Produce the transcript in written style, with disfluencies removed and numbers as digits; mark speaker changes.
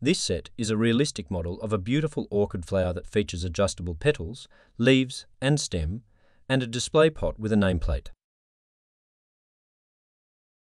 Speaker 1: This set is a realistic model of a beautiful orchid flower that features adjustable petals, leaves and stem, and a display pot with a nameplate.